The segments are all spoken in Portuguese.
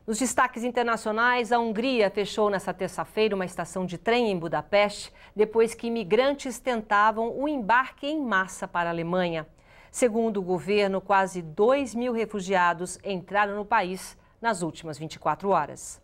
Nos destaques internacionais, a Hungria fechou nesta terça-feira uma estação de trem em Budapeste depois que imigrantes tentavam o embarque em massa para a Alemanha. Segundo o governo, quase 2.000 refugiados entraram no país nas últimas 24 horas.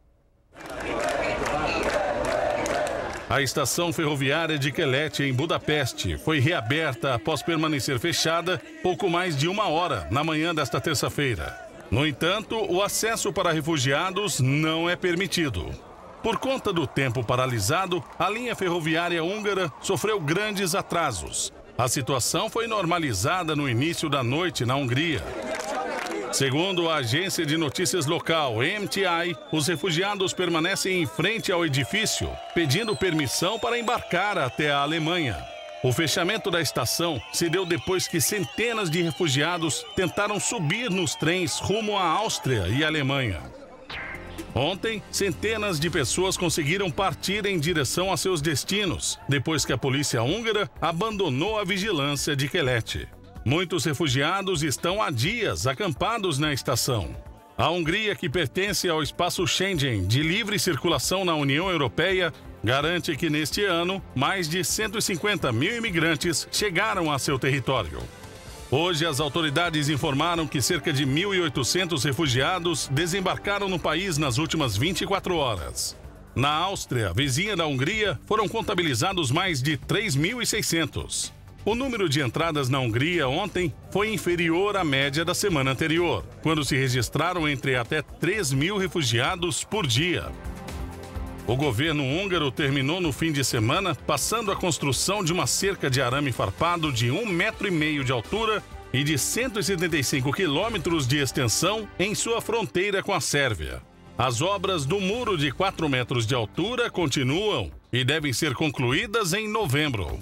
A estação ferroviária de Keleti, em Budapeste, foi reaberta após permanecer fechada pouco mais de uma hora na manhã desta terça-feira. No entanto, o acesso para refugiados não é permitido. Por conta do tempo paralisado, a linha ferroviária húngara sofreu grandes atrasos. A situação foi normalizada no início da noite na Hungria. Segundo a agência de notícias local, MTI, os refugiados permanecem em frente ao edifício, pedindo permissão para embarcar até a Alemanha. O fechamento da estação se deu depois que centenas de refugiados tentaram subir nos trens rumo à Áustria e Alemanha. Ontem, centenas de pessoas conseguiram partir em direção a seus destinos, depois que a polícia húngara abandonou a vigilância de Keleti. Muitos refugiados estão há dias acampados na estação. A Hungria, que pertence ao espaço Schengen de livre circulação na União Europeia, garante que neste ano, mais de 150 mil imigrantes chegaram a seu território. Hoje, as autoridades informaram que cerca de 1.800 refugiados desembarcaram no país nas últimas 24 horas. Na Áustria, vizinha da Hungria, foram contabilizados mais de 3.600. O número de entradas na Hungria ontem foi inferior à média da semana anterior, quando se registraram entre até 3.000 refugiados por dia. O governo húngaro terminou no fim de semana passando a construção de uma cerca de arame farpado de 1,5 metro de altura e de 175 quilômetros de extensão em sua fronteira com a Sérvia. As obras do muro de 4 metros de altura continuam e devem ser concluídas em novembro.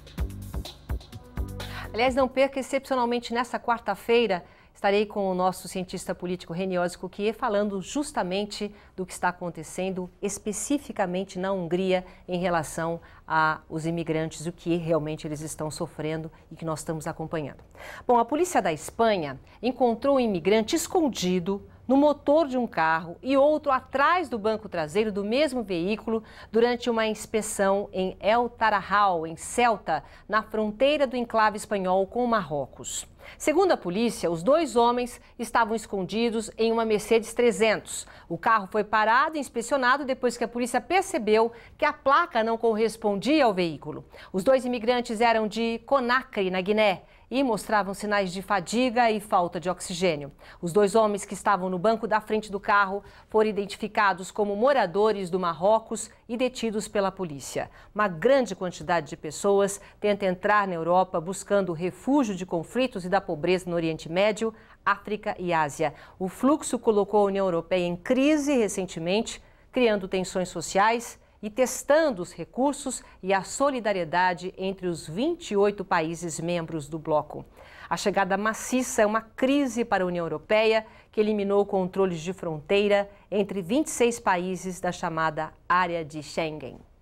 Aliás, não perca, excepcionalmente nesta quarta-feira, estarei com o nosso cientista político Reniose Cuquier falando justamente do que está acontecendo especificamente na Hungria em relação aos imigrantes, o que realmente eles estão sofrendo e que nós estamos acompanhando. Bom, a polícia da Espanha encontrou um imigrante escondido no motor de um carro e outro atrás do banco traseiro do mesmo veículo durante uma inspeção em El Tarajal, em Ceuta, na fronteira do enclave espanhol com o Marrocos. Segundo a polícia, os dois homens estavam escondidos em uma Mercedes 300. O carro foi parado e inspecionado depois que a polícia percebeu que a placa não correspondia ao veículo. Os dois imigrantes eram de Conakry, na Guiné, e mostravam sinais de fadiga e falta de oxigênio. Os dois homens que estavam no banco da frente do carro foram identificados como moradores do Marrocos e detidos pela polícia. Uma grande quantidade de pessoas tenta entrar na Europa buscando refúgio de conflitos e da pobreza no Oriente Médio, África e Ásia. O fluxo colocou a União Europeia em crise recentemente, criando tensões sociais e testando os recursos e a solidariedade entre os 28 países membros do bloco. A chegada maciça é uma crise para a União Europeia, que eliminou controles de fronteira entre 26 países da chamada Área de Schengen.